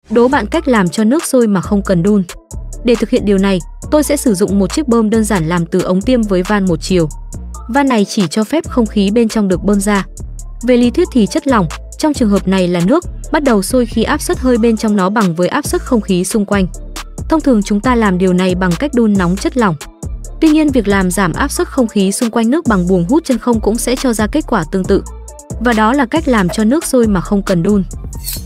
Đố bạn cách làm cho nước sôi mà không cần đun. Để thực hiện điều này, tôi sẽ sử dụng một chiếc bơm đơn giản làm từ ống tiêm với van một chiều. Van này chỉ cho phép không khí bên trong được bơm ra. Về lý thuyết thì chất lỏng, trong trường hợp này là nước, bắt đầu sôi khi áp suất hơi bên trong nó bằng với áp suất không khí xung quanh. Thông thường chúng ta làm điều này bằng cách đun nóng chất lỏng. Tuy nhiên, việc làm giảm áp suất không khí xung quanh nước bằng buồng hút chân không cũng sẽ cho ra kết quả tương tự. Và đó là cách làm cho nước sôi mà không cần đun.